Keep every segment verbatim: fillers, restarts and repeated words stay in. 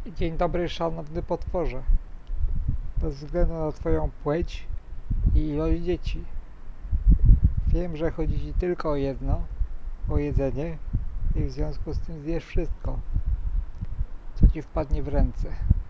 Dzień dobry, szanowny potworze. Bez względu na twoją płeć i ilość dzieci. Wiem, że chodzi ci tylko o jedno, o jedzenie i w związku z tym zjesz wszystko, co ci wpadnie w ręce.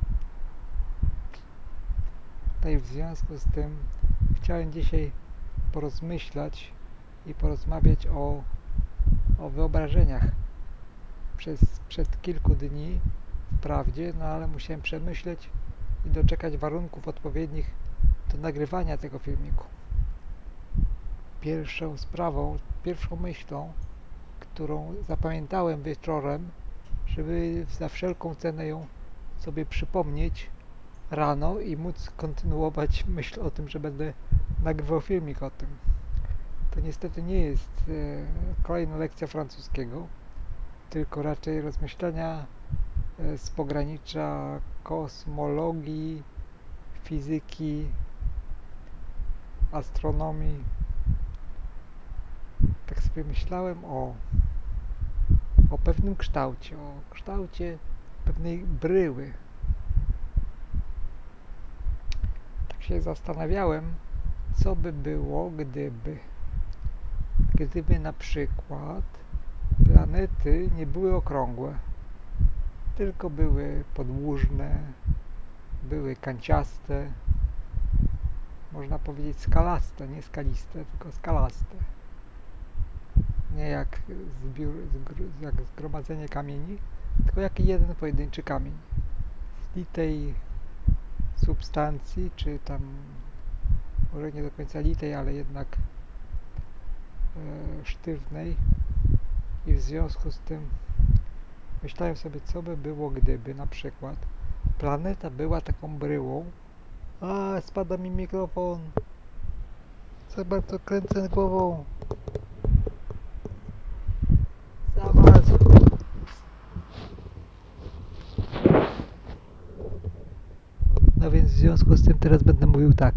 No i w związku z tym chciałem dzisiaj porozmyślać i porozmawiać o, o wyobrażeniach. Przez, przed kilku dni wprawdzie, no ale musiałem przemyśleć i doczekać warunków odpowiednich do nagrywania tego filmiku. Pierwszą sprawą, pierwszą myślą, którą zapamiętałem wieczorem, żeby za wszelką cenę ją sobie przypomnieć rano i móc kontynuować myśl o tym, że będę nagrywał filmik o tym. To niestety nie jest e, kolejna lekcja francuskiego, tylko raczej rozmyślenia e, z pogranicza kosmologii, fizyki, astronomii. Tak sobie myślałem o, o pewnym kształcie, o kształcie pewnej bryły. Tak się zastanawiałem, co by było, gdyby, gdyby na przykład planety nie były okrągłe, tylko były podłużne, były kanciaste, można powiedzieć skalaste, nie skaliste, tylko skalaste. Nie jak, zbiór, jak zgromadzenie kamieni, tylko jak jeden pojedynczy kamień z litej substancji, czy tam może nie do końca litej, ale jednak e, sztywnej. I w związku z tym myślałem sobie, co by było, gdyby na przykład planeta była taką bryłą. A, spada mi mikrofon. Za bardzo kręcę głową. Zobacz. No więc w związku z tym teraz będę mówił tak.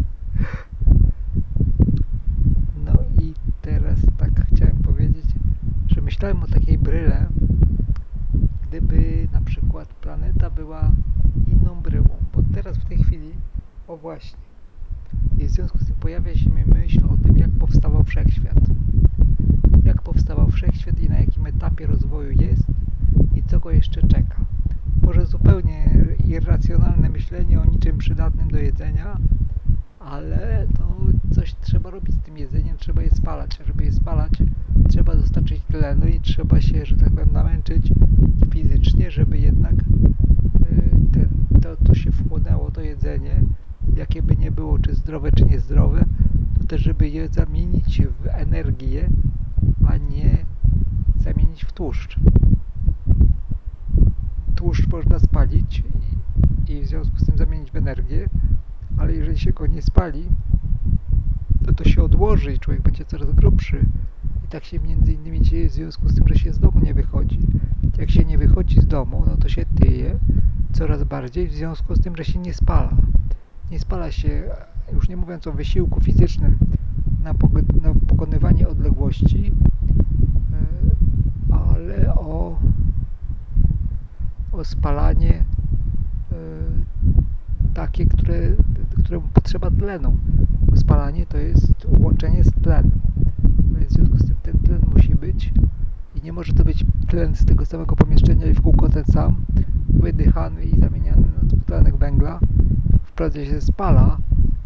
No i teraz tak chciałem powiedzieć, że myślałem o takiej bryle, gdyby na przykład planeta była inną bryłą, bo teraz w tej chwili, o właśnie, i w związku z tym pojawia się mi myśl o tym, jak powstawał Wszechświat. Jak powstawał Wszechświat i na jakim etapie rozwoju jest i co go jeszcze czeka. Może zupełnie irracjonalne myślenie o niczym przydatnym do jedzenia, ale to coś trzeba robić z tym jedzeniem, trzeba je spalać, a żeby je spalać, trzeba dostarczyć tlenu i trzeba się, że tak powiem, namęczyć fizycznie, żeby jednak ten, to, to się wchłonęło, to jedzenie, jakie by nie było, czy zdrowe, czy niezdrowe, to też żeby je zamienić w energię, a nie zamienić w tłuszcz. Tłuszcz można spalić i, i w związku z tym zamienić w energię, ale jeżeli się go nie spali, to to się odłoży i człowiek będzie coraz grubszy. I tak się między innymi dzieje w związku z tym, że się z domu nie wychodzi. Jak się nie wychodzi z domu, no to się tyje coraz bardziej w związku z tym, że się nie spala. Nie spala się, już nie mówiąc o wysiłku fizycznym na, na pokonywanie odległości, ale o, o spalanie e, takie, które, któremu potrzeba tlenu. Spalanie to jest łączenie z tlenem. Więc w związku z tym ten tlen musi być i nie może to być tlen z tego samego pomieszczenia i w kółko ten sam, wydychany i zamieniany na dwutlenek węgla. Wprawdzie się spala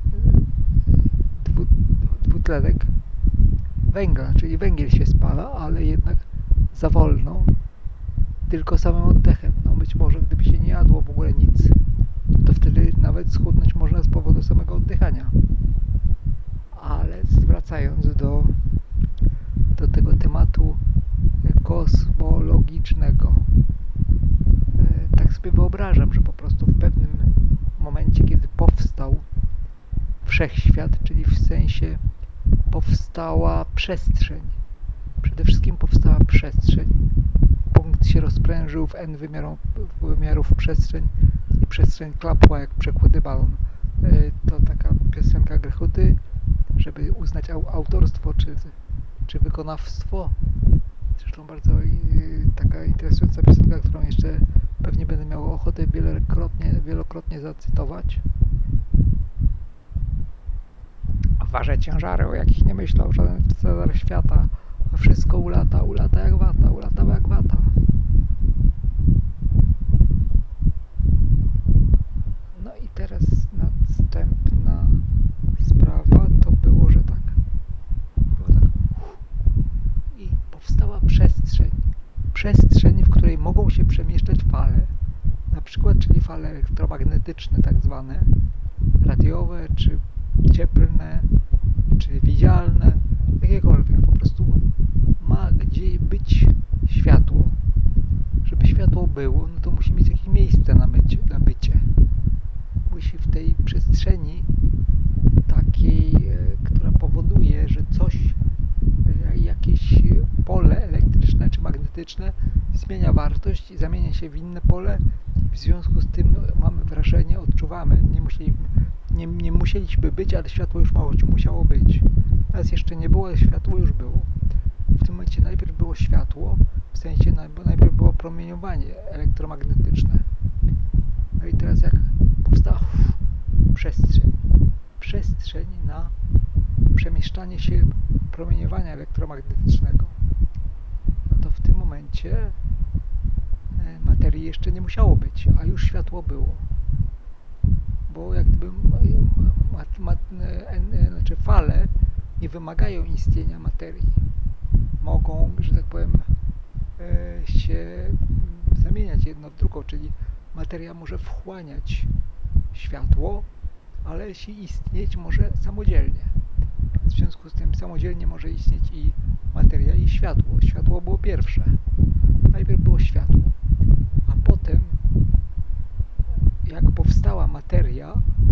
dwu, dwutlenek węgla, czyli węgiel się spala, ale jednak za wolno, tylko samym oddechem. No być może gdyby się nie jadło w ogóle nic, to wtedy nawet schudnąć można z powodu samego oddychania. Ale wracając do, do tego tematu kosmologicznego, e, tak sobie wyobrażam, że po prostu w pewnym momencie, kiedy powstał Wszechświat, czyli w sensie powstała przestrzeń, przede wszystkim powstała przestrzeń, punkt się rozprężył w n wymiarów, wymiarów przestrzeń i przestrzeń klapła jak przekłady balon. E, to taka piosenka Grechuty, żeby uznać au autorstwo czy, czy wykonawstwo. Zresztą bardzo y, taka interesująca piosenka, którą jeszcze pewnie będę miał ochotę wielokrotnie, wielokrotnie zacytować. Waże ciężary, o jakich nie myślał żaden Cezar świata, a wszystko ulata, ulata jak wata, ulata jak wata. No i teraz następna sprawa to było, że tak. Było tak. I powstała przestrzeń. Przestrzeń, w której mogą się przemieszczać fale, na przykład, czyli fale elektromagnetyczne, tak zwane, radiowe, czy cieplne, czy widzialne, jakiekolwiek. Po prostu ma gdzie być światło. Żeby światło było, no to musi mieć jakieś miejsce na, mycie, na bycie. Musi w tej przestrzeni takiej, e, która powoduje, że coś, e, jakieś pole elektryczne czy magnetyczne zmienia wartość i zamienia się w inne pole. W związku z tym mamy wrażenie, odczuwamy, nie, musieli, nie, nie musieliśmy być, ale światło już musiało być. Nas jeszcze nie było, ale światło już było. W tym momencie najpierw było światło, w sensie bo najpierw było promieniowanie elektromagnetyczne. No i teraz jak powstała przestrzeń, przestrzeń na przemieszczanie się promieniowania elektromagnetycznego, no to w tym momencie materii jeszcze nie musiało być, a już światło było. Bo jak gdyby mat, mat, en, znaczy fale nie wymagają istnienia materii. Mogą, że tak powiem, się zamieniać jedno w drugą, czyli materia może wchłaniać światło, ale jeśli istnieć może samodzielnie. W związku z tym samodzielnie może istnieć i materia, i światło. Światło było pierwsze. Najpierw było światło, a potem, jak powstała materia,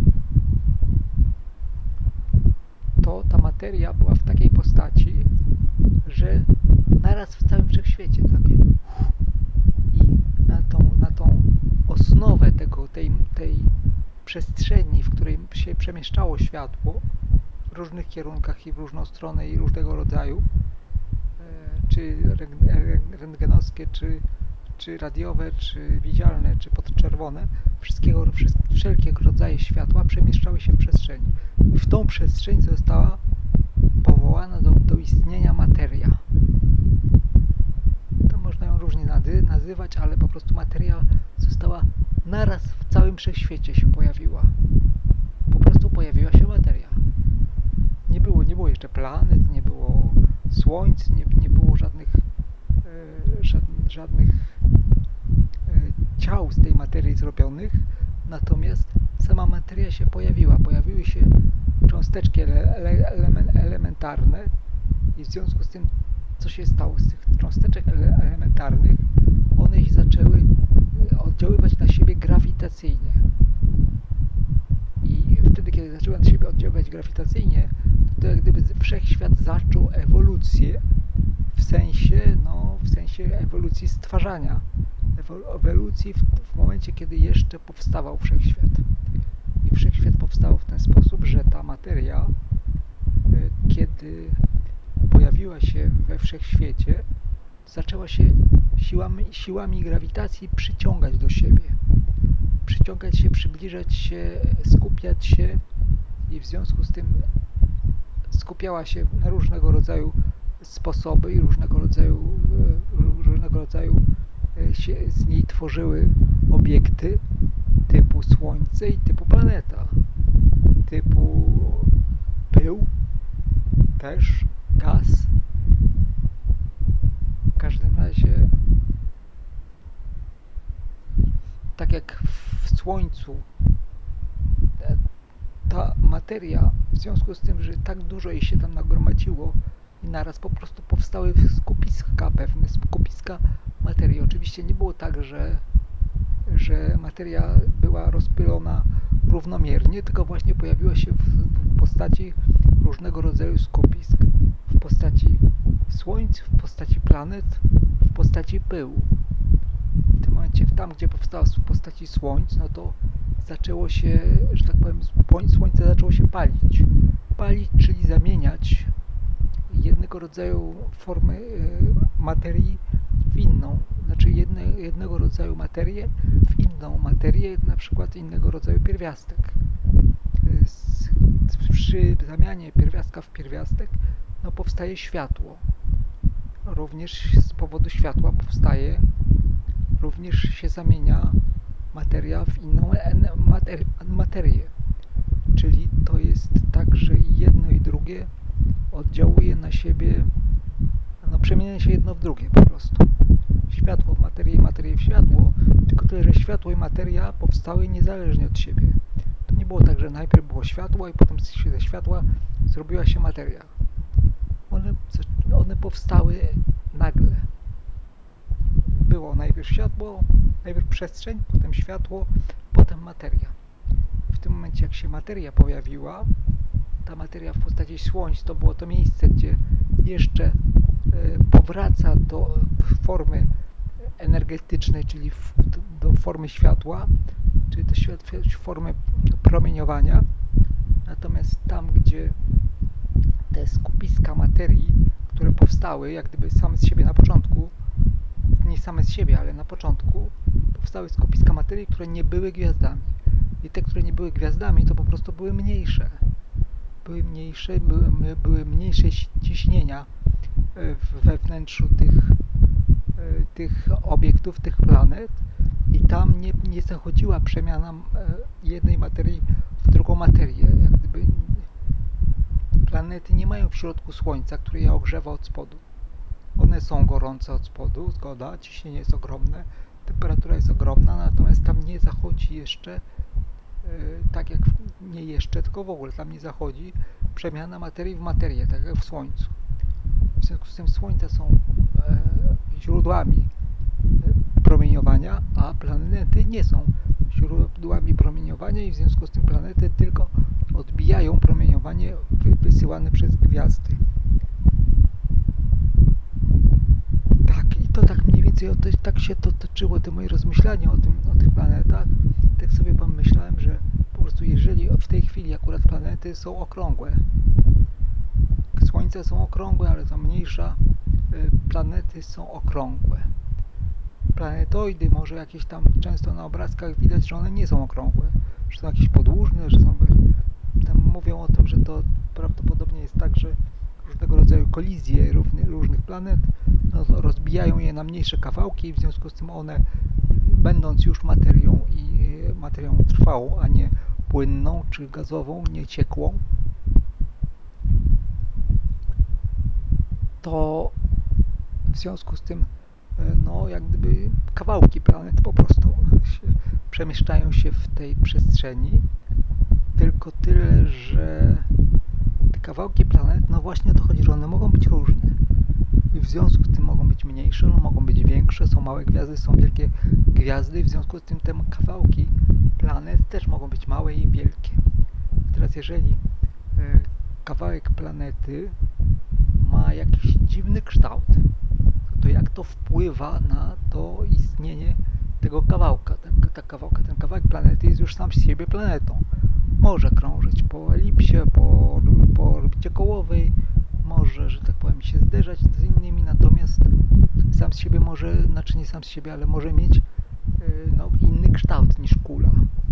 to ta materia była w takiej postaci, że naraz w całym wszechświecie, tak? I na tą, na tą osnowę tego, tej, tej przestrzeni, w której się przemieszczało światło w różnych kierunkach i w różną stronę i różnego rodzaju, czy rentgenowskie, czy, czy radiowe, czy widzialne, czy podczerwone, wszystkiego, wszelkie rodzaje światła przemieszczały się w przestrzeni. I w tą przestrzeń została powołana do, do istnienia materia. To można ją różnie nazywać, ale po prostu materia została naraz w całym wszechświecie się pojawiła. Po prostu pojawiła się materia. Nie było, nie było jeszcze planet, nie było słońc, nie, nie było żadnych, e, żadnych, żadnych e, ciał z tej materii zrobionych, natomiast sama materia się pojawiła. Pojawiły się cząsteczki ele, ele, element, elementarne i w związku z tym, co się stało z tych cząsteczek ele, elementarnych, one się zaczęły oddziaływać na siebie grawitacyjnie. I wtedy, kiedy zaczęły na siebie oddziaływać grawitacyjnie, to jak gdyby wszechświat zaczął ewolucję w sensie, no, w sensie ewolucji stwarzania. Ewolucji w, w momencie, kiedy jeszcze powstawał wszechświat. I wszechświat powstał w ten sposób, że ta materia, kiedy pojawiła się we wszechświecie, zaczęła się siłami, siłami grawitacji przyciągać do siebie. Przyciągać się, przybliżać się, skupiać się i w związku z tym skupiała się na różnego rodzaju sposoby i różnego rodzaju, różnego rodzaju się z niej tworzyły obiekty typu Słońce i typu planeta, typu pył, też gaz. W każdym razie, tak jak w Słońcu, ta materia, w związku z tym, że tak dużo jej się tam nagromadziło i naraz po prostu powstały skupiska, pewne skupiska materii. Oczywiście nie było tak, że, że materia była rozpylona równomiernie, tylko właśnie pojawiła się w, w postaci różnego rodzaju skupisk. W postaci słońc, w postaci planet, w postaci pyłu. W tym momencie, tam gdzie powstała w postaci słońc, no to zaczęło się, że tak powiem, słońce zaczęło się palić. Palić, czyli zamieniać jednego rodzaju formy materii w inną. Znaczy jedne, jednego rodzaju materię w inną materię, na przykład innego rodzaju pierwiastek. Z, przy zamianie pierwiastka w pierwiastek no, powstaje światło. Również z powodu światła powstaje, również się zamienia materia w inną materi materię. Czyli to jest tak, że jedno i drugie oddziałuje na siebie, no przemienia się jedno w drugie po prostu. Światło w materię i materię w światło, tylko tyle, że światło i materia powstały niezależnie od siebie. To nie było tak, że najpierw było światło i potem ze światła zrobiła się materia. One, one powstały nagle. Było najpierw światło, najpierw przestrzeń, potem światło, potem materia. W tym momencie, jak się materia pojawiła, ta materia w postaci słońc, to było to miejsce, gdzie jeszcze y, powraca do formy energetycznej, czyli w, do, do formy światła, czyli do świat, formy promieniowania. Natomiast tam, gdzie te skupiska materii, które powstały, jak gdyby same z siebie na początku, nie same z siebie, ale na początku, powstały skupiska materii, które nie były gwiazdami. I te, które nie były gwiazdami, to po prostu były mniejsze. Były mniejsze, były, były mniejsze ciśnienia we wnętrzu tych, tych obiektów, tych planet i tam nie, nie zachodziła przemiana jednej materii w drugą materię. Jak gdyby planety nie mają w środku Słońca, które je ogrzewa od spodu. One są gorące od spodu, zgoda, ciśnienie jest ogromne, temperatura jest ogromna, natomiast tam nie zachodzi jeszcze, tak jak nie jeszcze, tylko w ogóle tam nie zachodzi przemiana materii w materię, tak jak w Słońcu. W związku z tym Słońca są e, źródłami promieniowania, a planety nie są źródłami promieniowania i w związku z tym planety tylko odbijają promieniowanie wysyłane przez gwiazdy. Tak, i to tak mniej więcej, o to, tak się to toczyło, te moje rozmyślania o, tym, o tych planetach. Tak sobie pomyślałem, że po prostu jeżeli w tej chwili akurat planety są okrągłe, Słońce są okrągłe, ale to mniejsza, planety są okrągłe. Planetoidy, może jakieś tam często na obrazkach widać, że one nie są okrągłe, że są jakieś podłużne, że są, tam mówią o tym, że to prawdopodobnie jest tak, że różnego rodzaju kolizje różnych planet no, rozbijają je na mniejsze kawałki i w związku z tym one, będąc już materią i materią trwałą, a nie płynną czy gazową, nie ciekłą, to w związku z tym no jak gdyby kawałki planet po prostu się, przemieszczają się w tej przestrzeni, tylko tyle, że te kawałki planet, no właśnie o to chodzi, że one mogą być różne i w związku z tym mogą być mniejsze, no mogą być większe, są małe gwiazdy, są wielkie gwiazdy i w związku z tym te kawałki planet też mogą być małe i wielkie. Teraz jeżeli y, kawałek planety ma jakiś dziwny kształt, to jak to wpływa na to istnienie tego kawałka, ten, ta kawałka, ten kawałek planety jest już sam z siebie planetą. Może krążyć po elipsie, po, po orbicie kołowej, może, że tak powiem, się zderzać z innymi, natomiast sam z siebie może, znaczy nie sam z siebie, ale może mieć yy, no, inny kształt niż kula.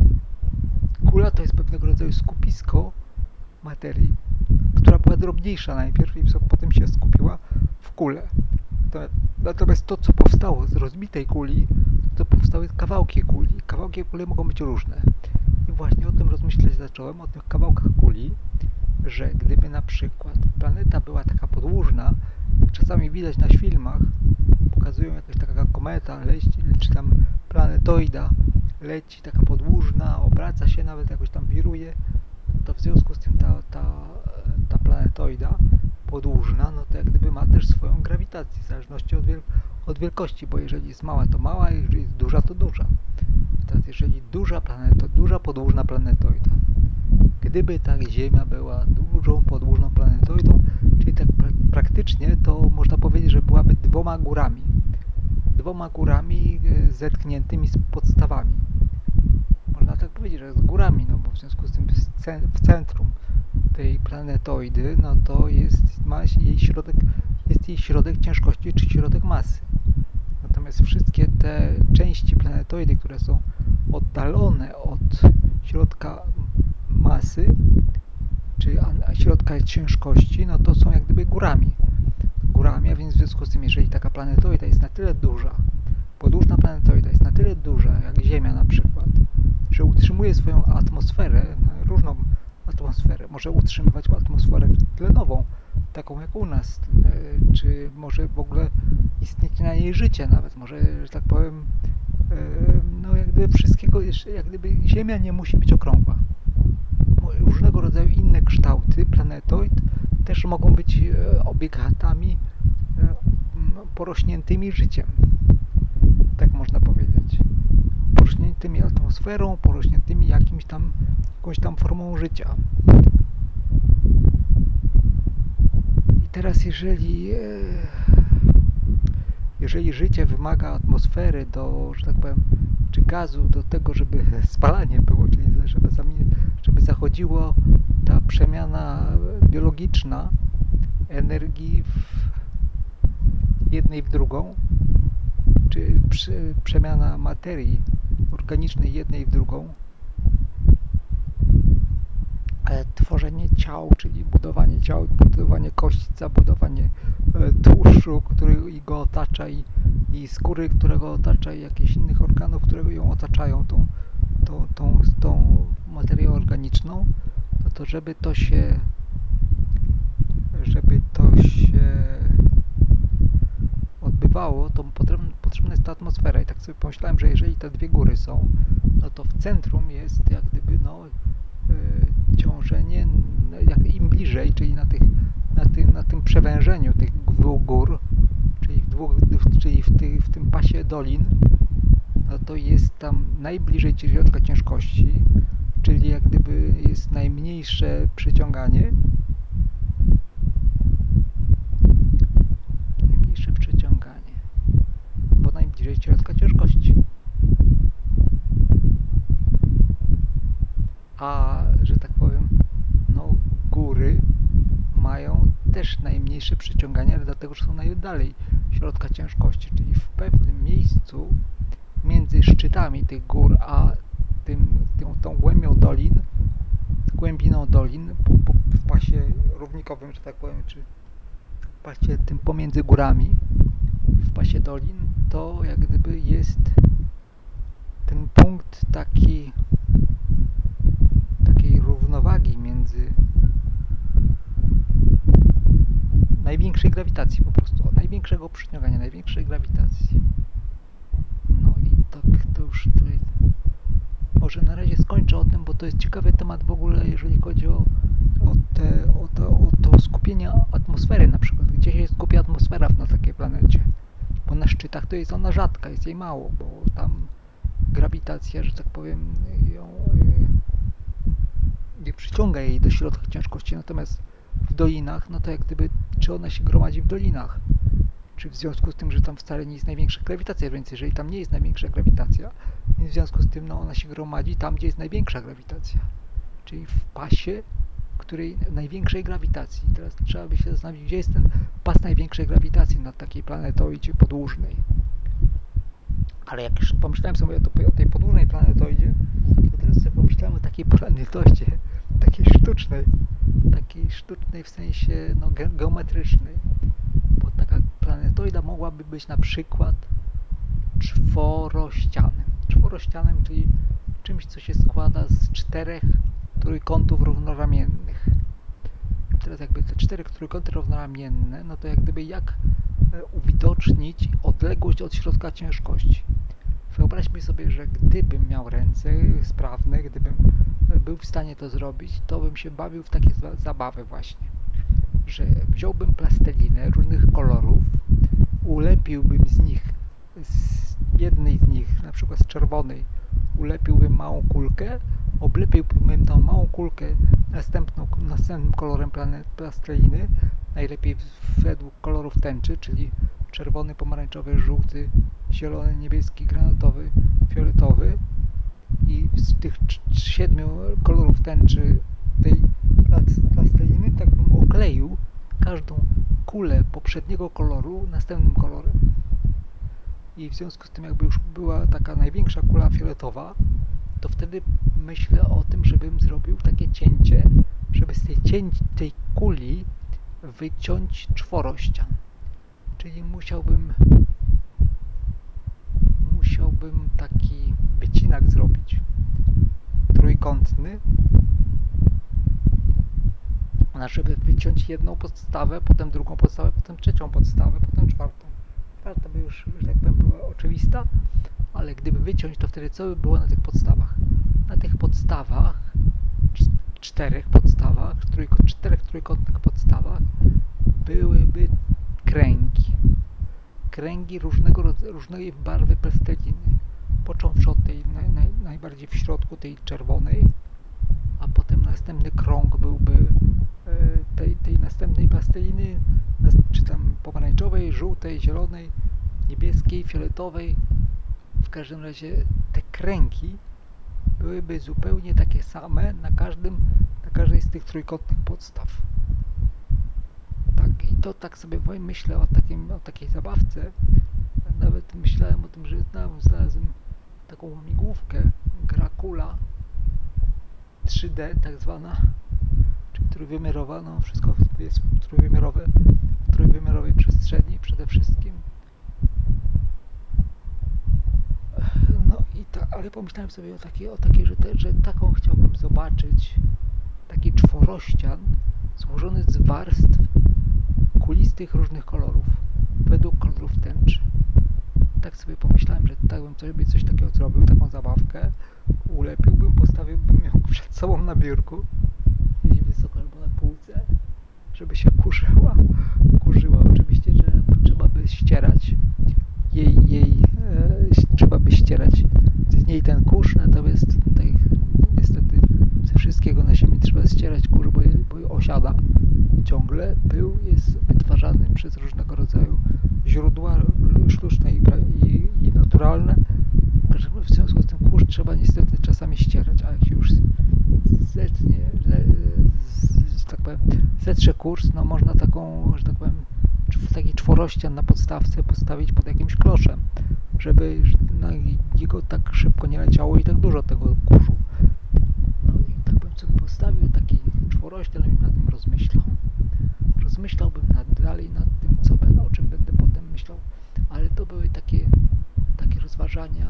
Kula to jest pewnego rodzaju skupisko materii, która była drobniejsza najpierw i potem się skupiła w kulę. Natomiast to, co powstało z rozbitej kuli, to powstały kawałki kuli. Kawałki kuli mogą być różne. I właśnie o tym rozmyślać zacząłem, o tych kawałkach kuli, że gdyby na przykład planeta była taka podłużna, jak czasami widać na filmach, pokazują jakaś taka kometa, leci, czy tam planetoida, leci taka podłużna, obraca się, nawet jakoś tam wiruje, to w związku z tym ta, ta, ta planetoida podłużna, no to jak gdyby ma też swoją grawitację, w zależności od, wiel od wielkości, bo jeżeli jest mała, to mała, a jeżeli jest duża, to duża. Teraz jeżeli duża planeta, duża podłużna planetoida, gdyby tak Ziemia była dużą podłużną planetoidą, czyli tak pra praktycznie, to można powiedzieć, że byłaby dwoma górami. Dwoma górami e, zetkniętymi z podstawami. Można tak powiedzieć, że z górami, no bo w związku z tym w centrum tej planetoidy, no to jest, ma jej środek, jest jej środek ciężkości czy środek masy. Natomiast wszystkie te części części planetoidy, które są oddalone od środka masy, czy środka ciężkości, no to są jak gdyby górami. Górami, a więc w związku z tym, jeżeli taka planetoida jest na tyle duża, podłużna planetoida jest na tyle duża, jak Ziemia na przykład, że utrzymuje swoją atmosferę, różną atmosferę, może utrzymywać atmosferę tlenową, taką jak u nas, czy może w ogóle istnieć na niej życie nawet, może, że tak powiem, no jak gdyby wszystkiego, jak gdyby Ziemia nie musi być okrągła. Różnego rodzaju inne kształty planetoid też mogą być obiektami porośniętymi życiem, tak można powiedzieć. Porośniętymi atmosferą, porośniętymi jakimś tam, jakąś tam formą życia. I teraz jeżeli jeżeli życie wymaga atmosfery do, że tak powiem, czy gazu do tego, żeby spalanie było, czyli żeby, żeby zachodziło ta przemiana biologiczna energii w jednej w drugą, czy przy, przemiana materii organicznej jednej w drugą, e, tworzenie ciał, czyli budowanie ciał, budowanie kościca, budowanie e, tłuszczu, który go otacza i, i skóry, którego otacza i jakichś innych organów, które ją otaczają, tą, tą, tą, tą materią organiczną, no to żeby to się żeby to się odbywało, to potrzebna jest ta atmosfera. I tak sobie pomyślałem, że jeżeli te dwie góry są, no to w centrum jest jak gdyby no yy, ciążenie, jak im bliżej, czyli na, tych, na, tym, na tym przewężeniu tych dwóch gór, czyli w, dwóch, czyli w, tych, w tym pasie dolin, no to jest tam najbliżej środka ciężkości, czyli jak gdyby jest najmniejsze przyciąganie. Najmniejsze przyciąganie, bo najbliżej środka ciężkości. A, że tak powiem, no góry mają też najmniejsze przyciąganie, ale dlatego, że są najdalej środka ciężkości, czyli w pewnym miejscu między szczytami tych gór, a tym, tą, tą głębią dolin, głębiną dolin, po, po, w pasie równikowym, że tak powiem, czy w pasie tym pomiędzy górami, w pasie dolin, to jak gdyby jest ten punkt taki, takiej równowagi między największej grawitacji po prostu, największego przyciągania, największej grawitacji. No i tak to już tutaj może na razie skończę o tym, bo to jest ciekawy temat w ogóle, jeżeli chodzi o, o, te, o, to, o to skupienie atmosfery na przykład, gdzie się skupia atmosfera na takiej planecie, bo na szczytach to jest ona rzadka, jest jej mało, bo tam grawitacja, że tak powiem, ją nie przyciąga jej do środka ciężkości, natomiast w dolinach, no to jak gdyby, czy ona się gromadzi w dolinach, czy w związku z tym, że tam wcale nie jest największa grawitacja, więc jeżeli tam nie jest największa grawitacja, więc w związku z tym, no ona się gromadzi tam, gdzie jest największa grawitacja, czyli w pasie, w której największej grawitacji. Teraz trzeba by się zastanowić, gdzie jest ten pas największej grawitacji na takiej planetoidzie podłużnej. Ale jak już pomyślałem sobie o tej podłużnej planetoidzie, to teraz sobie pomyślałem o takiej planetoidzie, takiej sztucznej, takiej sztucznej w sensie no, ge geometrycznej, bo taka planetoida mogłaby być na przykład czworościanem. Czworościanem, czyli czymś, co się składa z czterech trójkątów równoramiennych. Teraz jakby te cztery trójkąty równoramienne, no to jak gdyby jak uwidocznić odległość od środka ciężkości. Wyobraźmy sobie, że gdybym miał ręce sprawne, gdybym był w stanie to zrobić, to bym się bawił w takie zabawy właśnie, że wziąłbym plastelinę różnych kolorów, ulepiłbym z nich, z jednej z nich, na przykład z czerwonej, ulepiłbym małą kulkę, oblepiłbym tą małą kulkę następną, następnym kolorem plasteliny, najlepiej według kolorów tęczy, czyli czerwony, pomarańczowy, żółty, zielony, niebieski, granatowy, fioletowy, i z tych siedmiu kolorów tęczy tej plasteliny tak bym okleił każdą kulę poprzedniego koloru następnym kolorem. i w związku z tym jakby już była taka największa kula fioletowa, to wtedy myślę o tym, żebym zrobił takie cięcie, żeby z tej, cięć, tej kuli wyciąć czworościan. Czyli musiałbym musiałbym taki wycinak zrobić trójkątny, żeby wyciąć jedną podstawę, potem drugą podstawę, potem trzecią podstawę, potem czwartą. Czwarta by już, że tak powiem, była oczywista, ale gdyby wyciąć, to wtedy co by było na tych podstawach? Na tych podstawach, czterech podstawach, trójko, czterech trójkątnych podstawach byłyby kręgi. Kręgi różnego rodzaju, różnej barwy plasteliny. Począwszy od tej naj, naj, najbardziej w środku, tej czerwonej, a potem następny krąg byłby e, tej, tej następnej plasteliny, czy tam pomarańczowej, żółtej, zielonej, niebieskiej, fioletowej. W każdym razie te kręgi byłyby zupełnie takie same na każdym, na każdej z tych trójkątnych podstaw. Tak, i to tak sobie myślę o, takim, o takiej zabawce. Nawet myślałem o tym, że znalazłem taką łamigłówkę, gra kula trzy D tak zwana, czyli trójwymiarowa, no wszystko jest trójwymiarowe, w trójwymiarowej przestrzeni przede wszystkim. No i tak, ale pomyślałem sobie o takiej, o takiej że, te, że taką chciałbym zobaczyć, taki czworościan złożony z warstw kulistych różnych kolorów, według kolorów tęczy. Tak sobie pomyślałem, że tak bym sobie coś takiego zrobił, taką zabawkę, ulepiłbym, postawiłbym ją przed sobą na biurku, gdzieś wysoko albo na półce, żeby się kurzyła. Kurzyła oczywiście, że trzeba by ścierać jej, jej e, trzeba by ścierać z niej ten kurz, natomiast tutaj niestety ze wszystkiego na ziemi trzeba ścierać kurz, bo, je, bo osiada ciągle. Pył jest wytwarzany przez różnego rodzaju źródła sztuczne i, i, i naturalne. W związku z tym kurz trzeba niestety czasami ścierać, a jak się już zetnie, że tak powiem, zetrze kurz, no można taką, że tak powiem, taki czworościan na podstawce postawić pod jakimś kloszem, żeby na niego tak szybko nie leciało i tak dużo tego kurzu. No i tak bym sobie postawił taki czworościan i nad nim rozmyślał. Rozmyślałbym nad, dalej nad tym, co będę, o czym będę potem myślał, ale to były takie, takie rozważania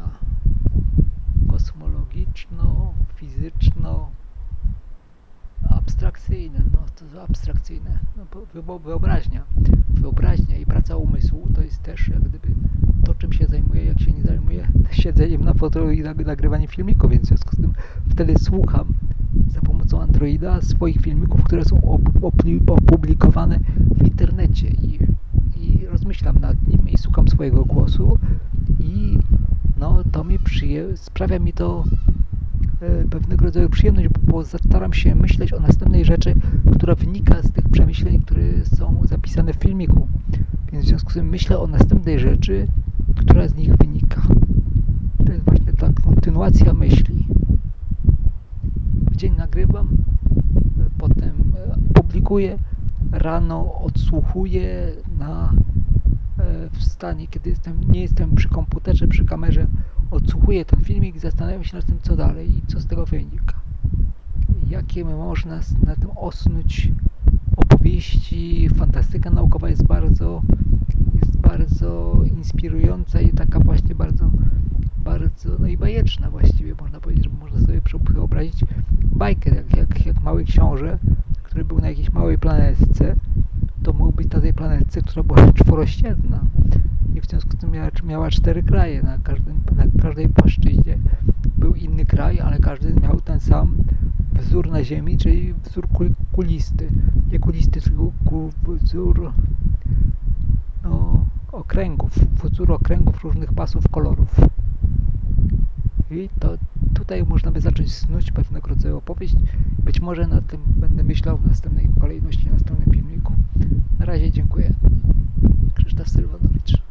kosmologiczno, fizyczno, abstrakcyjne, no to abstrakcyjne, no bo wyobraźnia, wyobraźnia i praca umysłu to jest też jak gdyby to, czym się zajmuję, jak się nie zajmuję siedzeniem na fotelu i nagrywaniem filmików, więc w związku z tym wtedy słucham za pomocą Androida swoich filmików, które są opublikowane w internecie i, i rozmyślam nad nim i słucham swojego głosu i no to mi przyje, sprawia mi to e, pewnego rodzaju przyjemność, bo, bo staram się myśleć o następnej rzeczy, która wynika z tych przemyśleń, które są zapisane w filmiku. Więc w związku z tym myślę o następnej rzeczy, która z nich wynika. To jest właśnie ta kontynuacja myśli. W dzień nagrywam, potem publikuję, rano odsłuchuję na w stanie, kiedy jestem, nie jestem przy komputerze, przy kamerze, odsłuchuję ten filmik i zastanawiam się nad tym, co dalej i co z tego wynika. Jakie można na tym osnuć opowieści. Fantastyka naukowa jest bardzo, jest bardzo inspirująca i taka właśnie bardzo, bardzo, no i bajeczna właściwie, można powiedzieć, że można sobie wyobrazić bajkę, jak, jak, jak mały książę, który był na jakiejś małej planetce, to mógł być na tej planetce, która była czworościenna i w związku z tym miała, miała cztery kraje, na, każdym, na każdej płaszczyźnie był inny kraj, ale każdy miał ten sam wzór na ziemi, czyli wzór kul, kulisty, nie kulisty, tylko kul, wzór no, okręgów, wzór okręgów różnych pasów kolorów. I to tutaj można by zacząć snuć pewnego rodzaju opowieść. Być może na tym będę myślał w następnej kolejności, w następnym filmiku. Na razie dziękuję. Krzysztof Sylwanowicz.